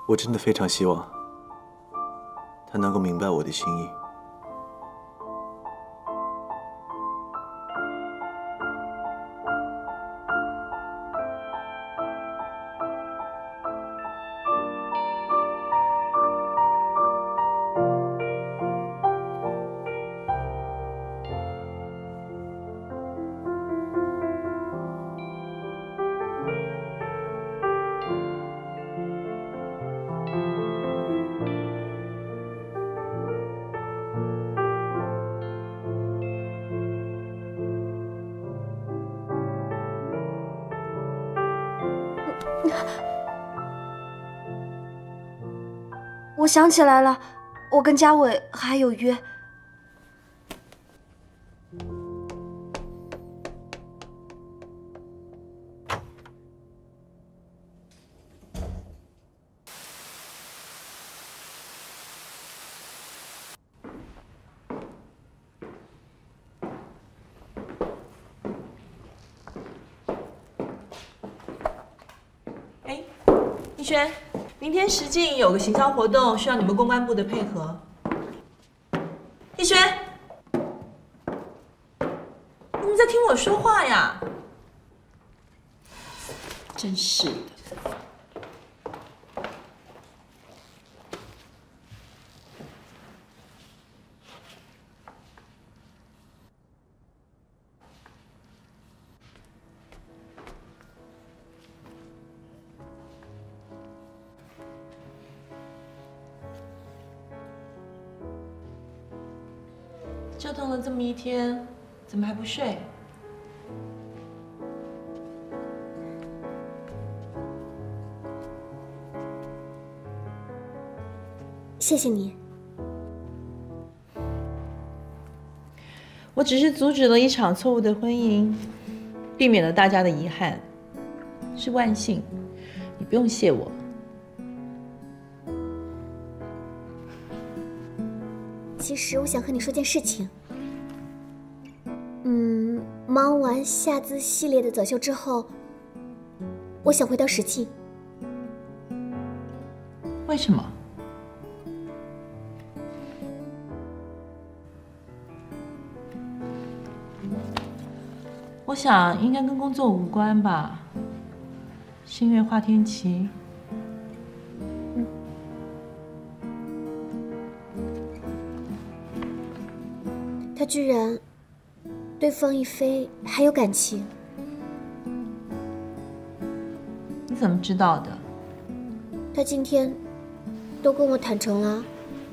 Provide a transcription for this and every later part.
我真的非常希望他能够明白我的心意。 我想起来了，我跟嘉伟还有约。 哎，逸轩。 明天实境有个行销活动，需要你们公关部的配合。逸轩，你们在听我说话呀？真是的。折腾了这么一天，怎么还不睡？ 谢谢你。 我只是阻止了一场错误的婚姻，避免了大家的遗憾，是万幸，你不用谢我。 其实我想和你说件事情。忙完夏姿系列的走秀之后，我想回到实境。 为什么？我想应该跟工作无关吧。星月花天琪。 他居然对方逸飞还有感情， 你怎么知道的？ 他今天都跟我坦诚了。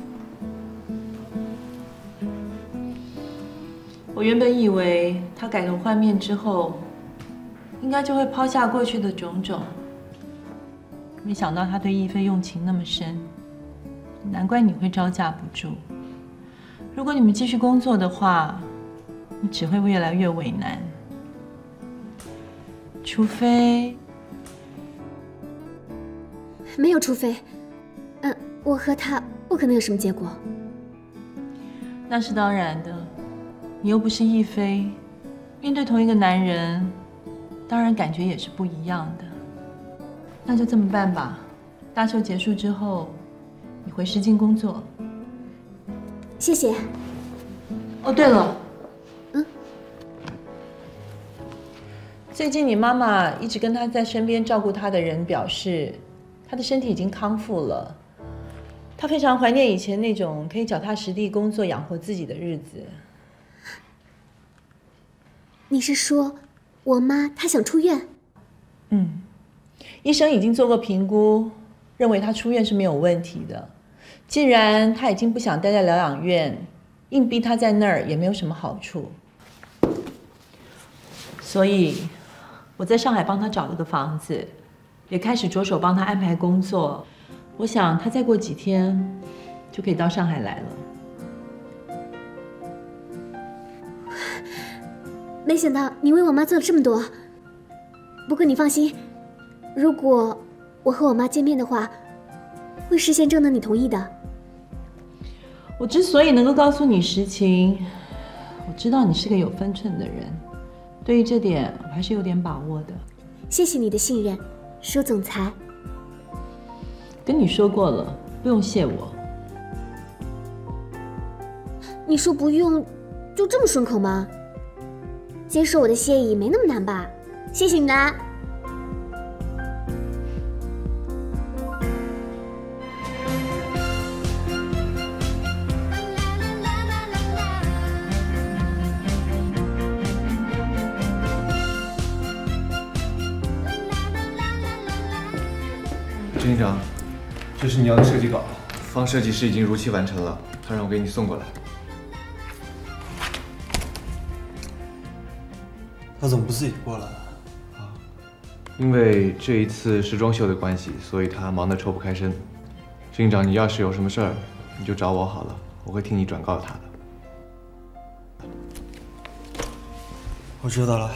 我原本以为他改头换面之后，应该就会抛下过去的种种，没想到他对逸飞用情那么深，难怪你会招架不住。 如果你们继续工作的话，你只会越来越为难。除非…… 没有除非，我和他不可能有什么结果。 那是当然的，你又不是逸飞，面对同一个男人，当然感觉也是不一样的。那就这么办吧，大秀结束之后，你回实境工作。 谢谢。 哦，对了，最近你妈妈一直跟她在身边照顾她的人表示，她的身体已经康复了。她非常怀念以前那种可以脚踏实地工作养活自己的日子。 你是说，我妈她想出院？ 医生已经做过评估，认为她出院是没有问题的。 既然他已经不想待在疗养院，硬逼他在那儿也没有什么好处，所以我在上海帮他找了个房子，也开始着手帮他安排工作。我想他再过几天就可以到上海来了。 没想到你为我妈做了这么多。不过你放心，如果我和我妈见面的话，会事先征得你同意的。 我之所以能够告诉你实情，我知道你是个有分寸的人，对于这点我还是有点把握的。 谢谢你的信任，舒总裁。 跟你说过了，不用谢我。 你说不用，就这么顺口吗？接受我的谢意没那么难吧？谢谢你啦。 执行长，这是你要的设计稿，方设计师已经如期完成了，他让我给你送过来。 他怎么不自己过来啊？ 因为这一次时装秀的关系，所以他忙得抽不开身。执行长，你要是有什么事儿，你就找我好了，我会替你转告他的。 我知道了。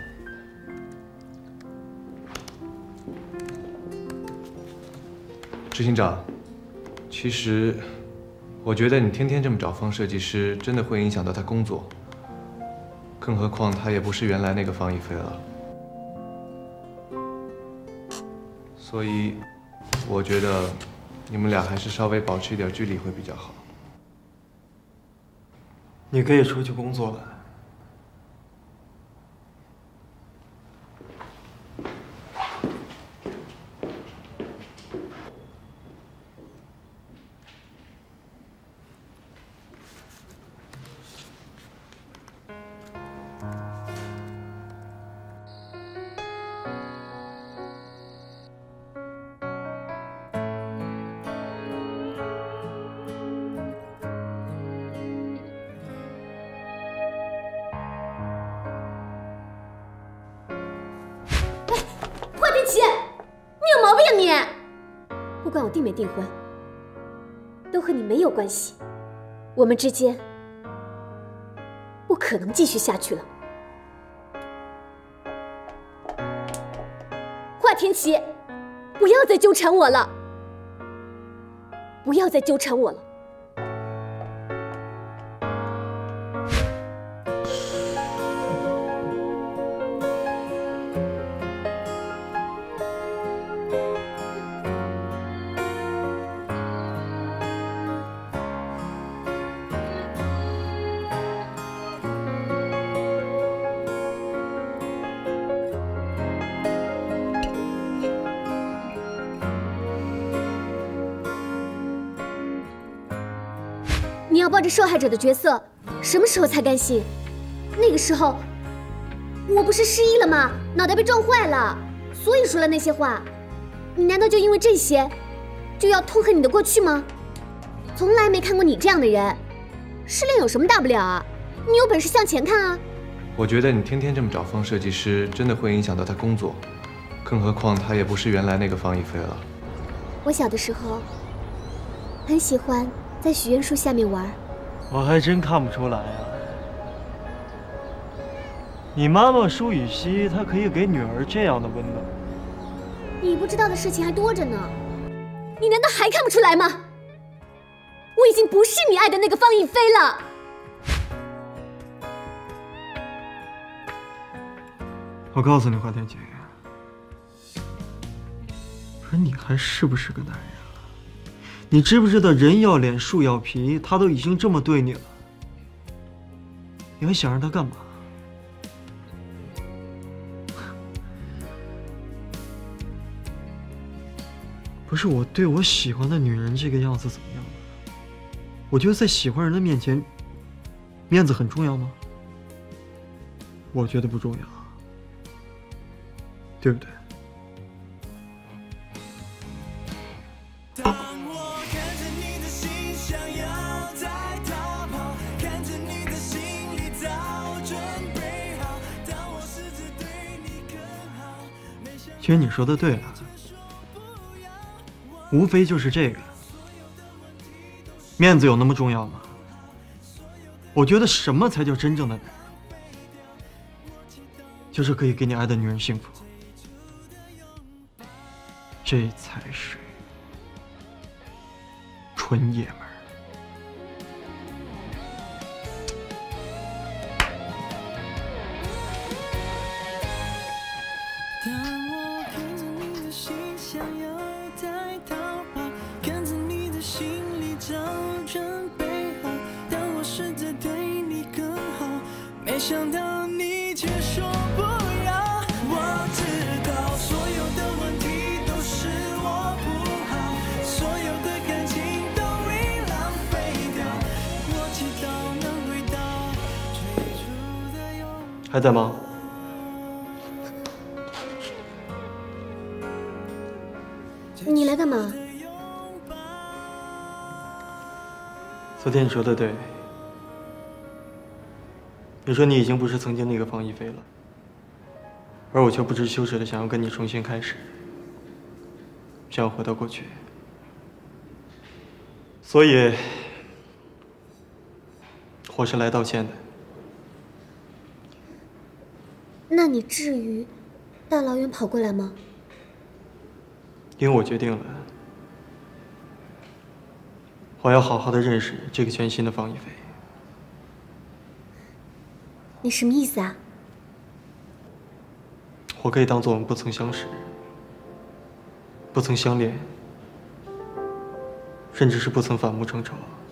执行长，其实我觉得你天天这么找方设计师，真的会影响到他工作。更何况他也不是原来那个方一飞了。所以，我觉得你们俩还是稍微保持一点距离会比较好。 你可以出去工作了。 不管我订没订婚，都和你没有关系。我们之间不可能继续下去了。华天琪，不要再纠缠我了，不要再纠缠我了。你要抱着受害者的角色，什么时候才甘心？那个时候，我不是失忆了吗？脑袋被撞坏了，所以说了那些话。你难道就因为这些，就要痛恨你的过去吗？从来没看过你这样的人。失恋有什么大不了啊？你有本事向前看啊！ 我觉得你天天这么找方设计师，真的会影响到他工作。更何况他也不是原来那个方一飞了。 我小的时候，很喜欢在许愿树下面玩。 我还真看不出来啊。你妈妈舒雨熙，她可以给女儿这样的温暖。 你不知道的事情还多着呢，你难道还看不出来吗？我已经不是你爱的那个方一飞了。 我告诉你，华天琪，说你还是不是个男人了？你知不知道人要脸树要皮？他都已经这么对你了，你还想让他干嘛？不是我对我喜欢的女人这个样子怎么样？我觉得在喜欢人的面前，面子很重要吗？我觉得不重要，对不对？其实你说的对了，无非就是这个。面子有那么重要吗？我觉得什么才叫真正的男人？就是可以给你爱的女人幸福，这才是纯爷们儿。 当我看着你的心，想要再逃跑。 想到你却说不要。我知道所有的问题都是我不好，所有的感情都已浪费掉。我祈祷能回到最初的拥抱。 还在吗？ 你来干嘛？ 昨天你说的对，你说你已经不是曾经那个方一菲了，而我却不知羞耻的想要跟你重新开始，想要回到过去。所以，我是来道歉的。 那你至于大老远跑过来吗？ 因为我决定了，我要好好的认识这个全新的方一菲。 你什么意思啊？ 我可以当做我们不曾相识，不曾相恋，甚至是不曾反目成仇。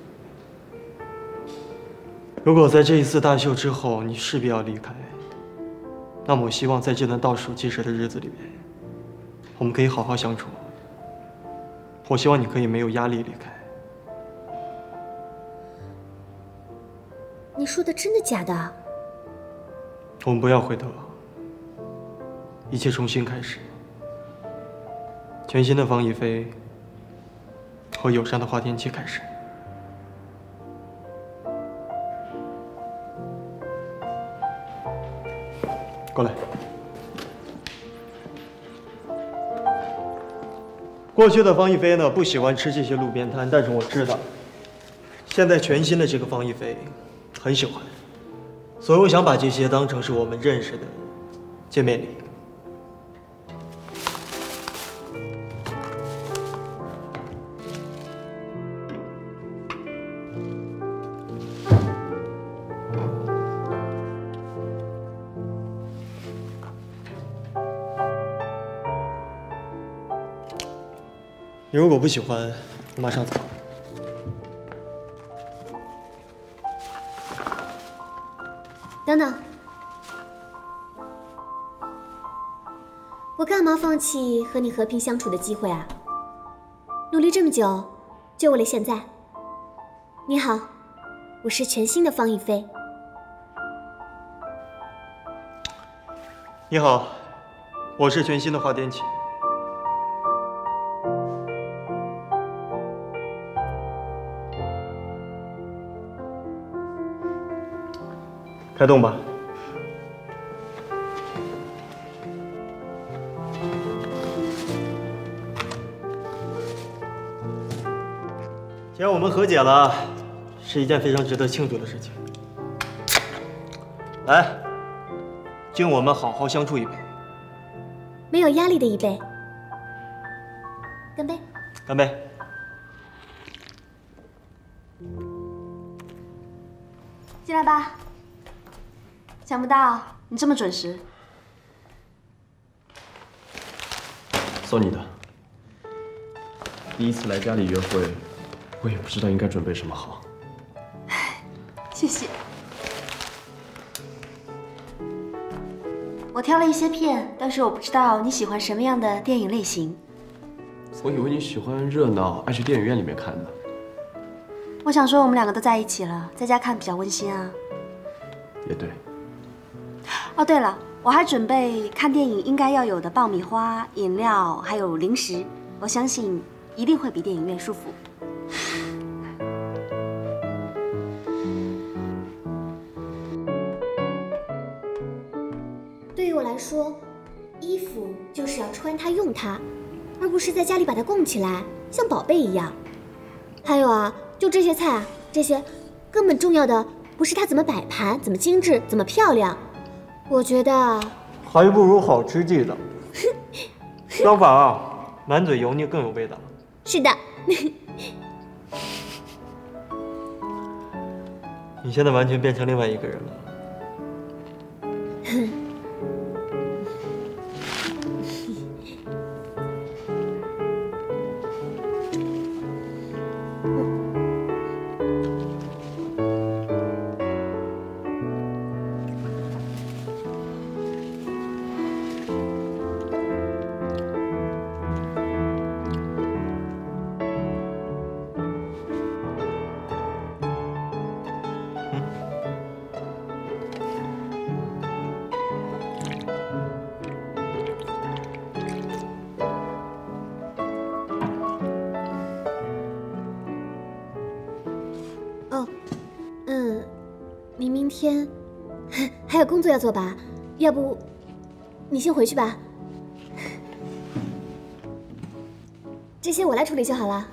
如果在这一次大秀之后你势必要离开，那么我希望在这段倒数计时的日子里面，我们可以好好相处。我希望你可以没有压力离开。 你说的真的假的？ 我们不要回头，一切重新开始。全新的方一菲和友善的花天气开始。过来。过去的方一菲呢，不喜欢吃这些路边摊，但是我知道，现在全新的这个方一菲很喜欢，所以我想把这些当成是我们认识的见面礼。你如果不喜欢，我马上走。 等等，我干嘛放弃和你和平相处的机会啊？努力这么久，就为了现在？你好，我是全新的方一菲。 你好，我是全新的花天启。开动吧。既然我们和解了，是一件非常值得庆祝的事情。来，敬我们好好相处一杯。 没有压力的一杯。干杯！ 干杯！ 进来吧。想不到你这么准时。 送你的。第一次来家里约会，我也不知道应该准备什么好。 谢谢。我挑了一些片，但是我不知道你喜欢什么样的电影类型。 我以为你喜欢热闹，爱去电影院里面看的。 我想说我们两个都在一起了，在家看比较温馨啊。 也对。 哦，对了，我还准备看电影应该要有的爆米花、饮料，还有零食。我相信一定会比电影院舒服。 对于我来说，衣服就是要穿它、用它，而不是在家里把它供起来，像宝贝一样。还有啊，就这些菜啊，这些根本重要的不是它怎么摆盘、怎么精致、怎么漂亮。我觉得还不如好吃记的。相反啊，满嘴油腻更有味道。 是的。 你现在完全变成另外一个人了。 天还有工作要做吧？要不你先回去吧。这些我来处理就好了。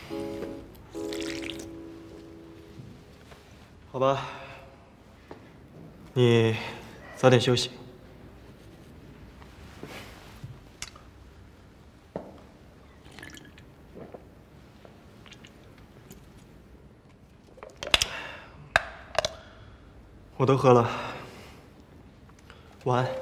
好吧，你早点休息。我都喝了，晚安。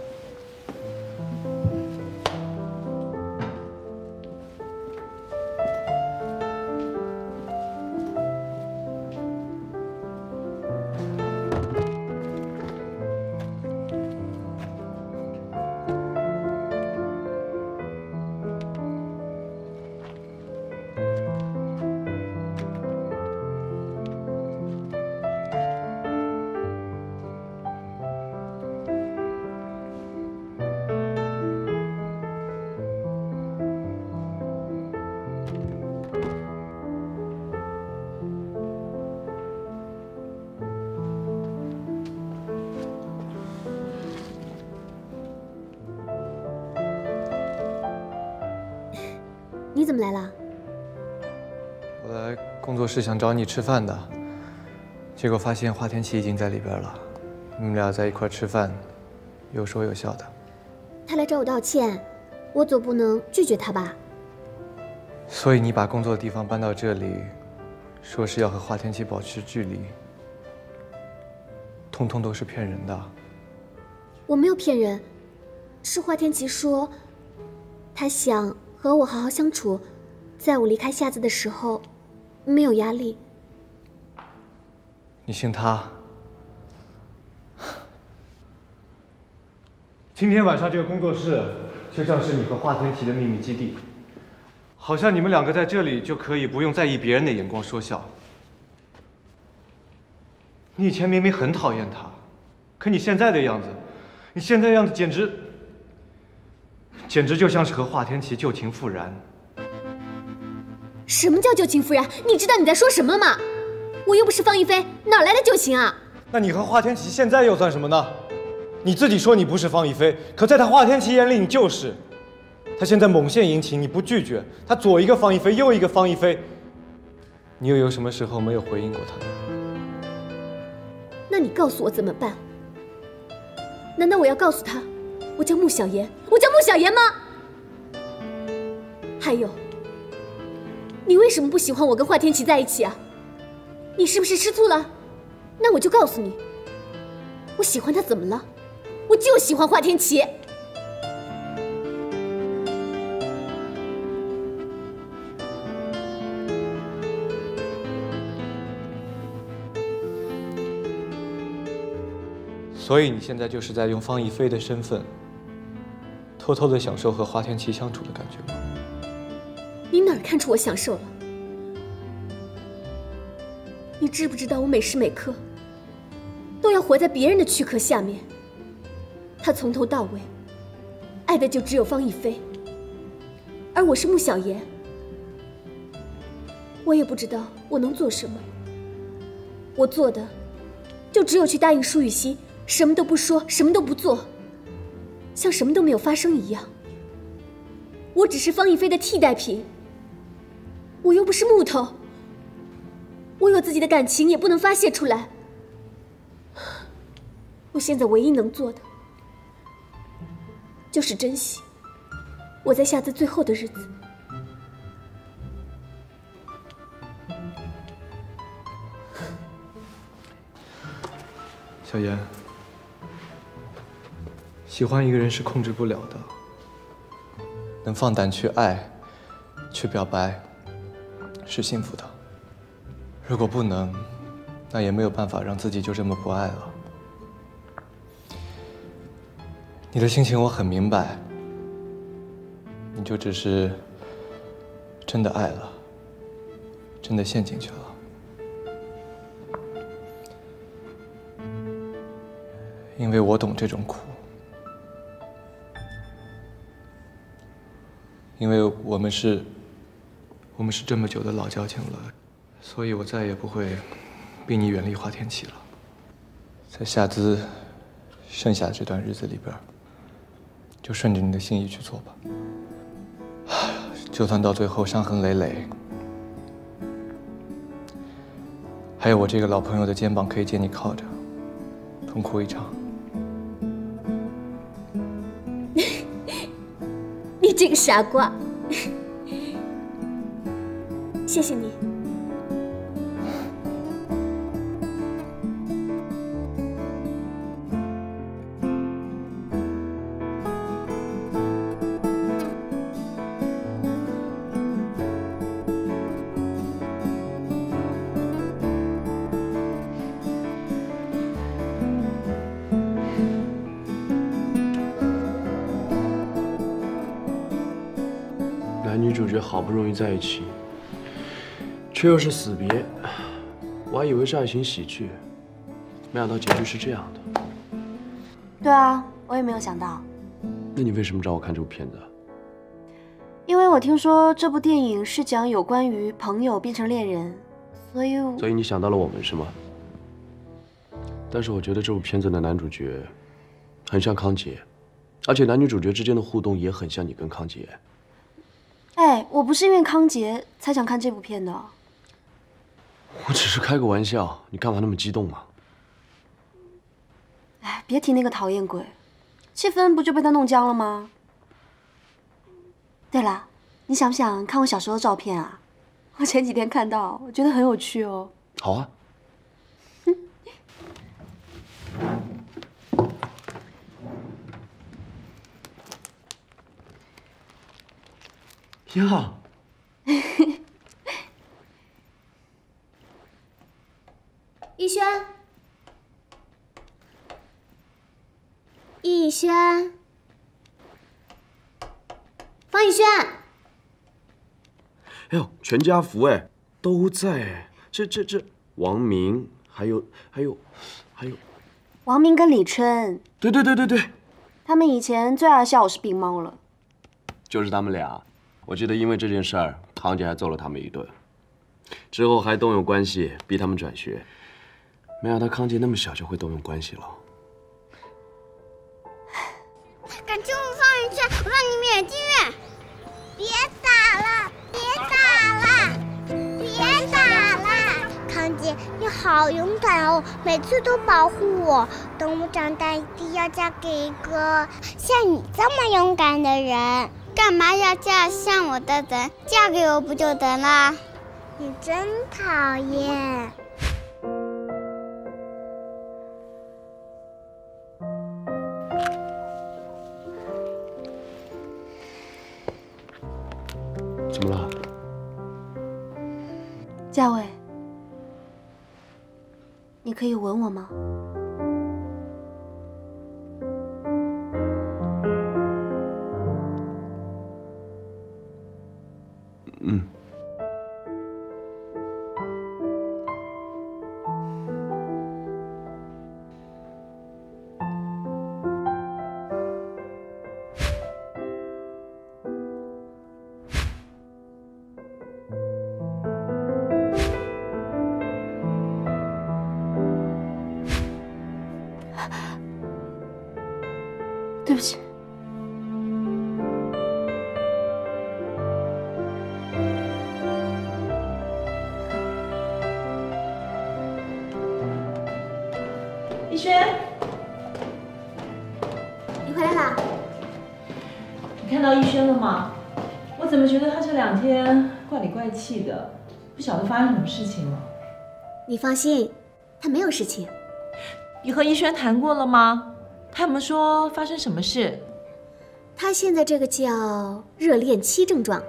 你怎么来了？ 我来工作室想找你吃饭的，结果发现华天琪已经在里边了。你们俩在一块吃饭，有说有笑的。 他来找我道歉，我总不能拒绝他吧？ 所以你把工作的地方搬到这里，说是要和华天琪保持距离，通通都是骗人的。 我没有骗人，是华天琪说，他想和我好好相处，在我离开夏子的时候，没有压力。 你信他？今天晚上这个工作室就像是你和华天琪的秘密基地，好像你们两个在这里就可以不用在意别人的眼光说笑。你以前明明很讨厌他，可你现在的样子，你现在的样子简直就像是和华天琪旧情复燃。 什么叫旧情复燃？你知道你在说什么吗？我又不是方一菲，哪来的旧情啊？ 那你和华天琪现在又算什么呢？你自己说你不是方一菲，可在他华天琪眼里你就是。他现在猛献殷勤，你不拒绝，他左一个方一菲，右一个方一菲，你又有什么时候没有回应过他呢？ 那你告诉我怎么办？难道我要告诉他，我叫穆小言，我叫穆小言吗？还有，你为什么不喜欢我跟华天琪在一起啊？你是不是吃醋了？那我就告诉你，我喜欢他怎么了？我就喜欢华天琪。 所以你现在就是在用方一菲的身份，偷偷的享受和华天琪相处的感觉吗？ 你哪儿看出我享受了？你知不知道我每时每刻都要活在别人的躯壳下面？他从头到尾爱的就只有方一菲，而我是穆小言。我也不知道我能做什么，我做的就只有去答应舒雨熙，什么都不说，什么都不做，像什么都没有发生一样。我只是方一菲的替代品，我又不是木头，我有自己的感情也不能发泄出来。我现在唯一能做的就是珍惜我在夏子最后的日子。 小言，喜欢一个人是控制不了的，能放胆去爱，去表白，是幸福的。如果不能，那也没有办法让自己就这么不爱了。你的心情我很明白，你就只是真的爱了，真的陷进去了。因为我懂这种苦，因为我们是这么久的老交情了，所以我再也不会逼你远离华天琪了。 在夏姿剩下这段日子里边，就顺着你的心意去做吧。就算到最后伤痕累累，还有我这个老朋友的肩膀可以借你靠着，痛哭一场。 你这个傻瓜，谢谢你。 男女主角好不容易在一起，却又是死别，我还以为是爱情喜剧，没想到结局是这样的。 对啊，我也没有想到。 那你为什么找我看这部片子？ 因为我听说这部电影是讲有关于朋友变成恋人，所以你想到了我们是吗？但是我觉得这部片子的男主角很像康杰，而且男女主角之间的互动也很像你跟康杰。 哎，我不是因为康杰才想看这部片的。 我只是开个玩笑，你干嘛那么激动啊？ 哎，别提那个讨厌鬼，气氛不就被他弄僵了吗？对了，你想不想看我小时候的照片啊？我前几天看到，我觉得很有趣哦。 好啊。呀， 逸轩，逸轩，方逸轩， 哎呦，全家福哎，都在。这，王明，还有， 王明跟李春。 对， 他们以前最爱笑我是病猫了。 就是他们俩。我记得因为这件事儿，堂姐还揍了他们一顿，之后还动用关系逼他们转学。没想到康杰那么小就会动用关系了。 敢欺负方宇轩，我让你免进院！别打了，别打了，别打了！康杰，你好勇敢哦，每次都保护我。等我长大，一定要嫁给一个像你这么勇敢的人。干嘛要嫁像我的人？嫁给我不就得了？你真讨厌。 怎么了？ 嘉伟，你可以吻我吗？ 嗯。 对不起。 逸轩， 你回来啦？ 你看到逸轩了吗？我怎么觉得他这2天怪里怪气的，不晓得发生什么事情了。 你放心，他没有事情。 你和逸轩谈过了吗？他有没有说发生什么事？ 他现在这个叫热恋期症状。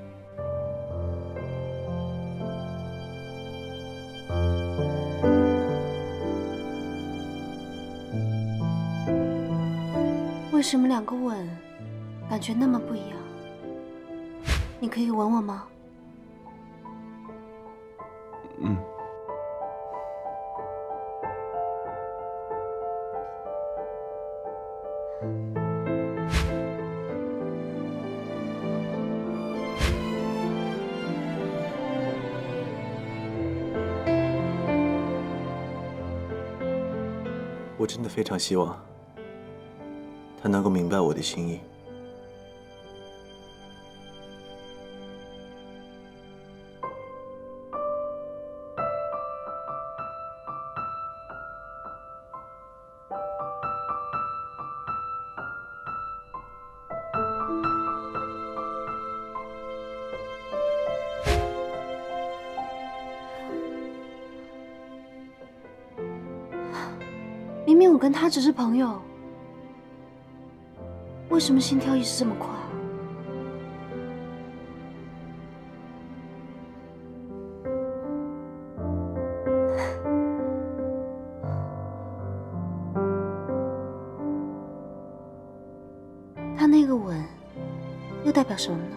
为什么2个吻感觉那么不一样？你可以吻我吗？ 嗯。 我真的非常希望他能够明白我的心意。 明明我跟他只是朋友，为什么心跳一直这么快？他那个吻又代表什么呢？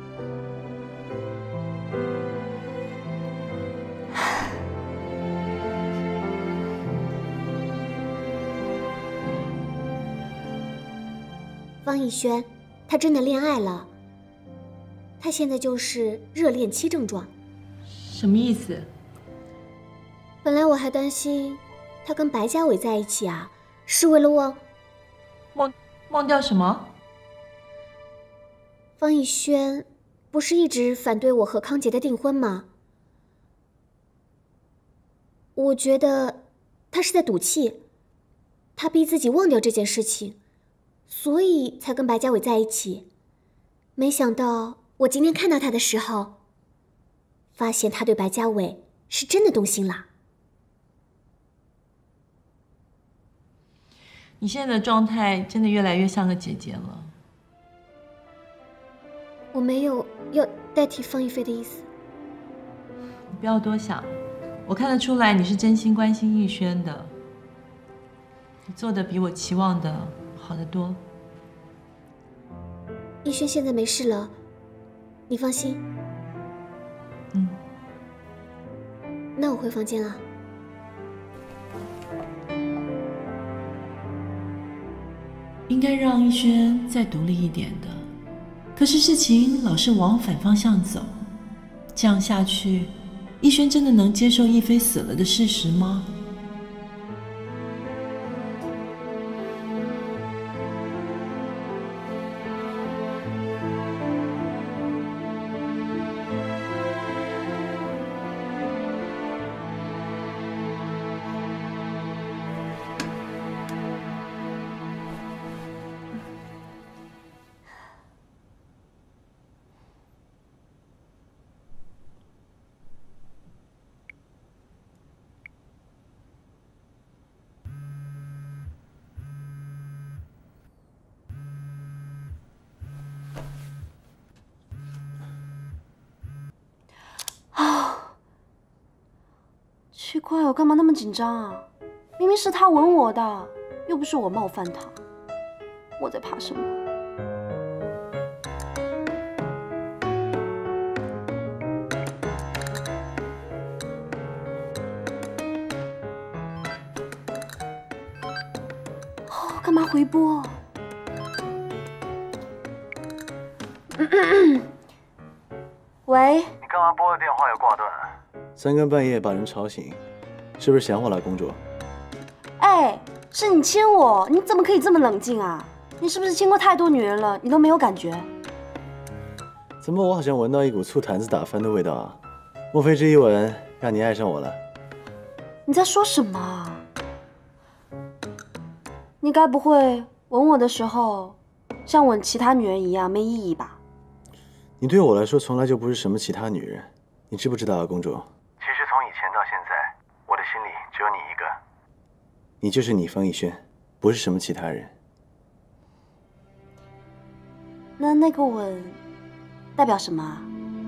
方逸轩，他真的恋爱了。他现在就是热恋期症状。 什么意思？ 本来我还担心他跟白家伟在一起啊，是为了忘掉什么？ 方逸轩不是一直反对我和康杰的订婚吗？我觉得他是在赌气，他逼自己忘掉这件事情，所以才跟白家伟在一起。没想到我今天看到他的时候，发现他对白家伟是真的动心了。 你现在的状态真的越来越像个姐姐了。 我没有要代替方逸飞的意思。 你不要多想，我看得出来你是真心关心逸轩的。你做的比我期望的好得多。 逸轩现在没事了，你放心。 嗯。 那我回房间了。 应该让逸轩再独立一点的，可是事情老是往反方向走，这样下去，逸轩真的能接受逸飞死了的事实吗？ 奇怪，我干嘛那么紧张啊？明明是他吻我的，又不是我冒犯他，我在怕什么？哦，干嘛回拨？喂。 你干嘛拨了电话又挂断？ 三更半夜把人吵醒，是不是想我了，公主？ 哎，是你亲我，你怎么可以这么冷静啊？你是不是亲过太多女人了，你都没有感觉？ 怎么我好像闻到一股醋坛子打翻的味道啊？莫非这一吻让你爱上我了？ 你在说什么啊？你该不会吻我的时候像吻其他女人一样没意义吧？ 你对我来说从来就不是什么其他女人，你知不知道啊，公主？ 其实从以前到现在，我的心里只有你一个。 你就是你，方逸轩，不是什么其他人。 那个吻代表什么啊？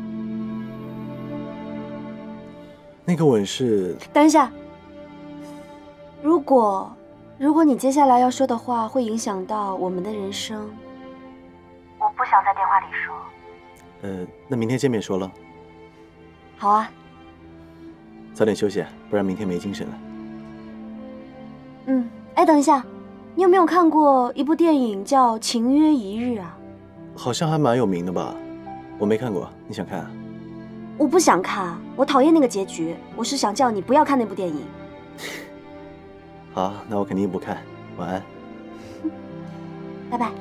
那个吻是…… 等一下，如果你接下来要说的话会影响到我们的人生，我不想在电话里说。 那明天见面说了。 好啊。 早点休息，不然明天没精神了。 哎，等一下，你有没有看过一部电影叫《情约一日》啊？ 好像还蛮有名的吧？我没看过，你想看啊？ 我不想看，我讨厌那个结局。我是想叫你不要看那部电影。 好，那我肯定不看。晚安。 拜拜。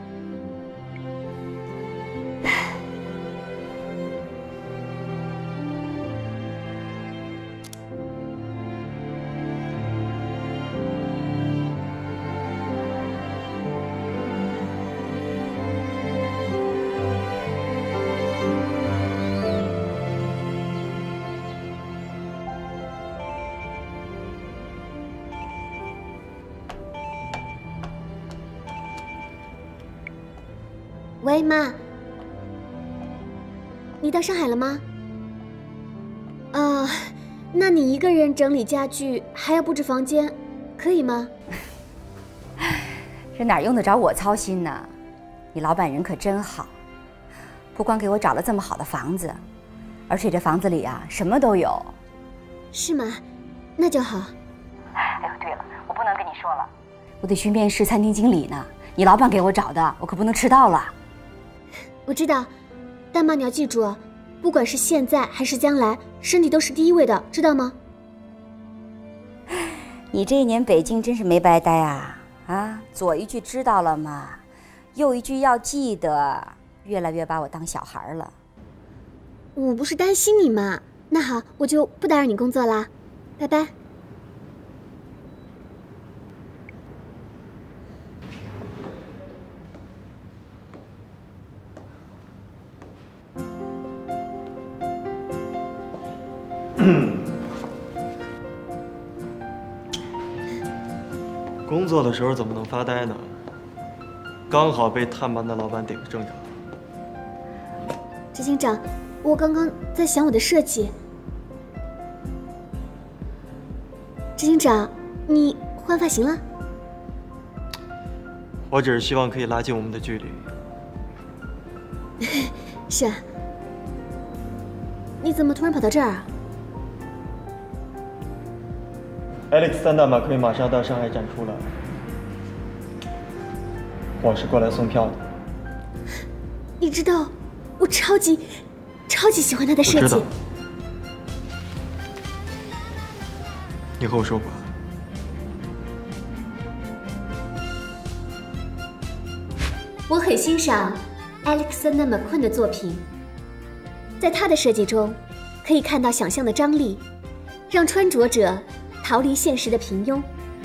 喂，妈，你到上海了吗？啊，那你一个人整理家具，还要布置房间，可以吗？ 这哪用得着我操心呢？你老板人可真好，不光给我找了这么好的房子，而且这房子里啊什么都有。 是吗？那就好。 哎呦，对了，我不能跟你说了，我得去面试餐厅经理呢。你老板给我找的，我可不能迟到了。 我知道，但妈你要记住，不管是现在还是将来，身体都是第一位的，知道吗？ 你这一年北京真是没白待啊！啊，左一句知道了吗？右一句要记得，越来越把我当小孩了。 我不是担心你嘛。那好，我就不打扰你工作啦，拜拜。 工作的时候怎么能发呆呢？刚好被探班的老板逮个正着。 执行长，我刚刚在想我的设计。执行长，你换发型了？ 我只是希望可以拉近我们的距离。 是啊。你怎么突然跑到这儿啊 ？Alex 三大马可以马上到上海展出了，我是过来送票的。 你知道，我超级喜欢他的设计。 我知道。你和我说过。 我很欣赏 Alexander McQueen 的作品，在他的设计中，可以看到想象的张力，让穿着者逃离现实的平庸。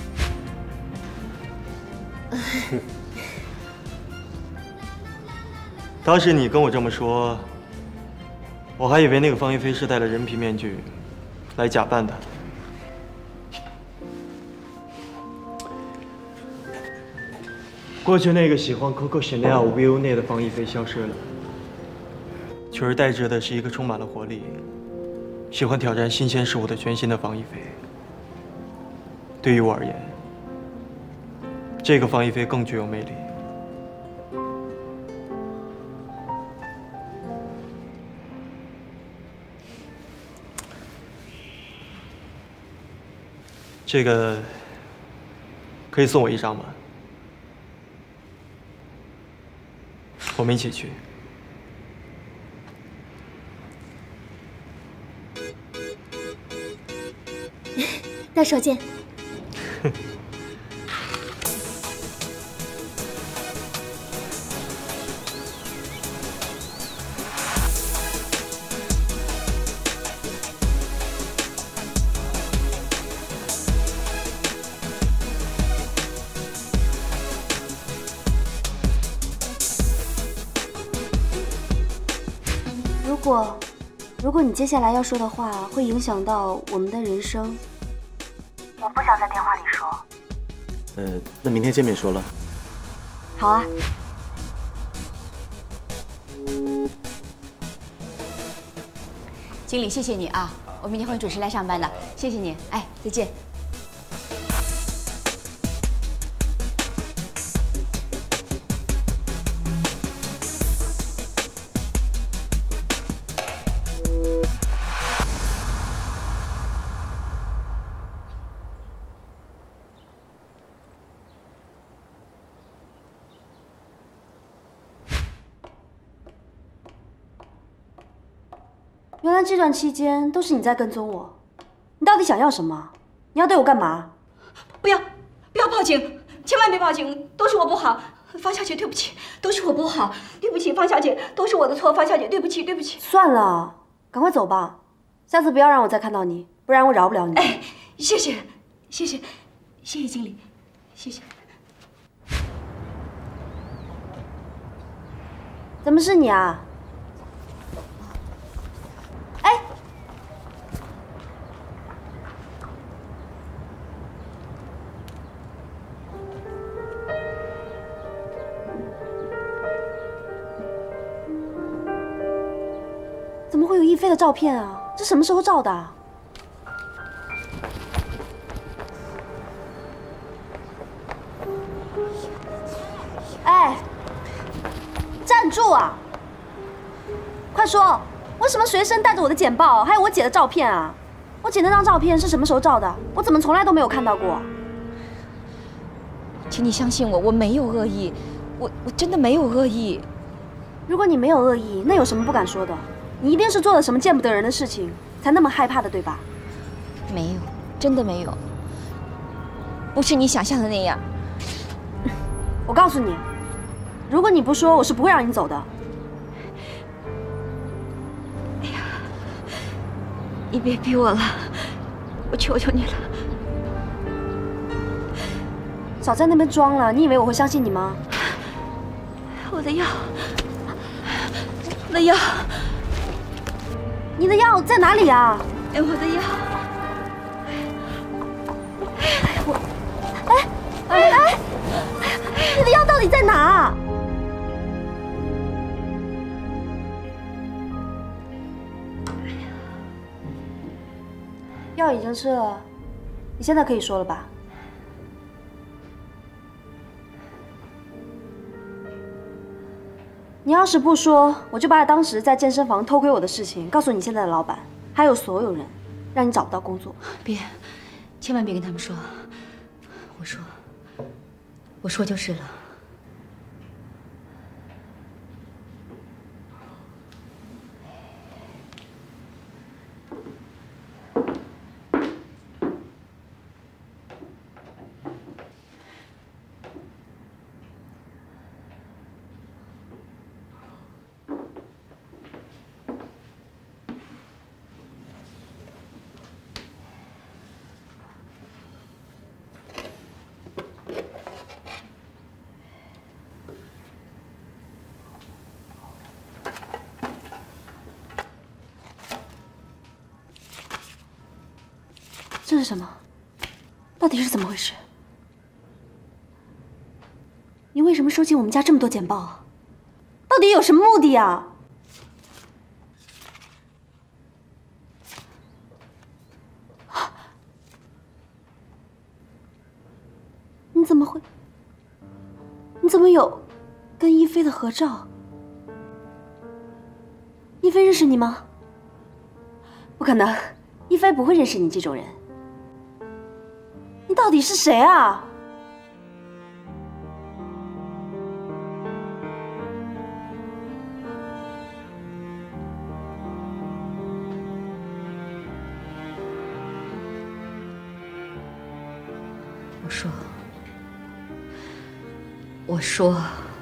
当时你跟我这么说，我还以为那个方一飞是戴了人皮面具来假扮的。过去那个喜欢 Coco Chanel Will 内的方一飞消失了，取而代之的是一个充满了活力、喜欢挑战新鲜事物的全新的方一飞。对于我而言，这个方一飞更具有魅力。这个可以送我一张吗？我们一起去。 到时候见。 如果你接下来要说的话会影响到我们的人生，我不想在电话里说。 那明天见面说了。 好啊。 经理，谢谢你啊，我明天会准时来上班的，谢谢你。哎，再见。 原来这段期间都是你在跟踪我，你到底想要什么？你要对我干嘛？ 不要， 要报警，千万别报警，都是我不好。方小姐，对不起，都是我不好，对不起，方小姐，都是我的错，方小姐，对不起，对不起。 算了，赶快走吧，下次不要让我再看到你，不然我饶不了你。 哎，谢谢，谢谢，谢谢经理，谢谢。 怎么是你啊？哎，怎么会有亦菲的照片啊？这什么时候照的啊？哎，站住啊！快说，为什么随身带着我的简报，还有我姐的照片啊？我姐那张照片是什么时候照的？我怎么从来都没有看到过？ 请你相信我，我没有恶意，我真的没有恶意。 如果你没有恶意，那有什么不敢说的？你一定是做了什么见不得人的事情，才那么害怕的，对吧？ 没有，真的没有，不是你想象的那样。 我告诉你，如果你不说，我是不会让你走的。 哎呀，你别逼我了，我求求你了。 少在那边装了，你以为我会相信你吗？ 我的药，我的药， 你的药在哪里啊？ 哎，我的药， 哎，你的药到底在哪啊？药已经吃了，你现在可以说了吧？你要是不说，我就把当时在健身房偷窥我的事情告诉你现在的老板，还有所有人，让你找不到工作。 别，千万别跟他们说。我说就是了。 这是什么？到底是怎么回事？你为什么收进我们家这么多简报啊？到底有什么目的啊？你怎么会？你怎么有跟亦菲的合照？亦菲认识你吗？不可能，亦菲不会认识你这种人。你到底是谁啊？ 我说，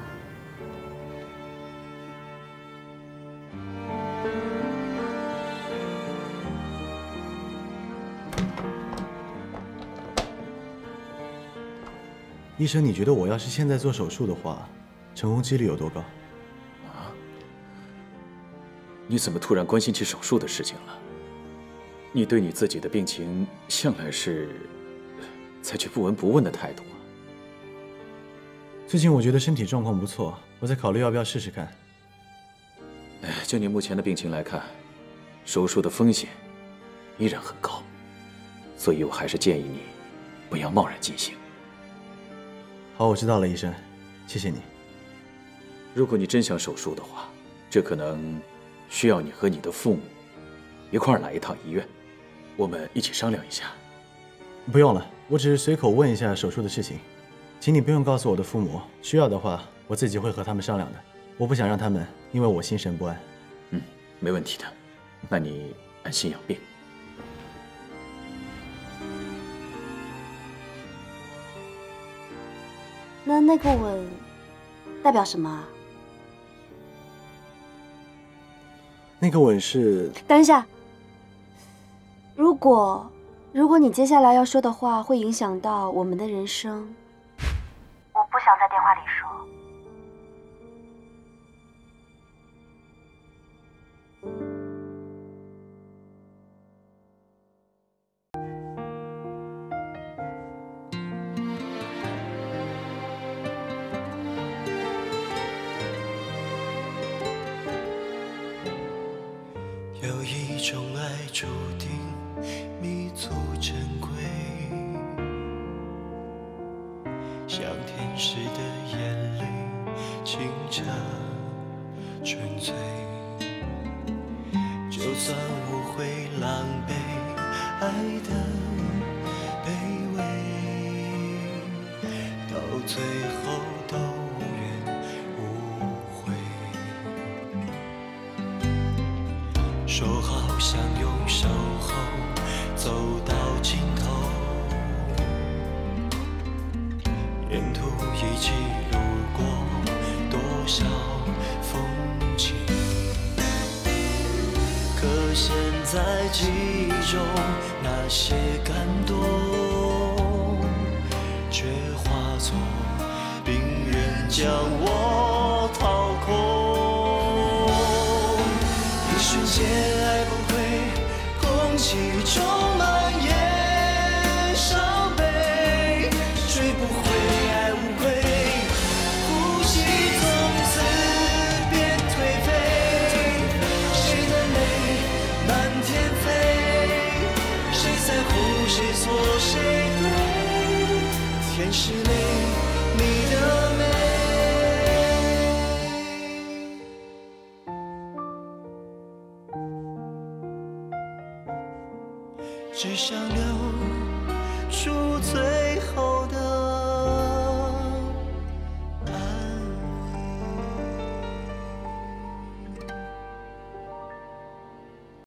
医生，你觉得我要是现在做手术的话，成功几率有多高？ 啊？你怎么突然关心起手术的事情了？你对你自己的病情向来是采取不闻不问的态度啊。 最近我觉得身体状况不错，我在考虑要不要试试看。 就你目前的病情来看，手术的风险依然很高，所以我还是建议你不要贸然进行。 好，我知道了，医生，谢谢你。 如果你真想手术的话，这可能需要你和你的父母一块儿来一趟医院，我们一起商量一下。 不用了，我只是随口问一下手术的事情，请你不用告诉我的父母，需要的话我自己会和他们商量的。我不想让他们因为我心神不安。 没问题的，那你安心养病。 那个吻代表什么啊？ 那个吻是…… 等一下，如果你接下来要说的话会影响到我们的人生，我不想在电话里说。 有一种爱注定弥足珍贵，像天使的眼泪，清澈纯粹。就算无悔狼狈，爱的卑微，到最后都无怨无悔。说好相拥守候，走到尽头，沿途一起路过多少风景，可现在记忆中那些感动，却化作冰人将我掏空。一瞬间爱崩溃，空气充满烟伤悲，追不回爱无悔，呼吸从此变颓废。谁的泪满天飞，谁在乎谁错谁对，天是泪，你的美。只想留住最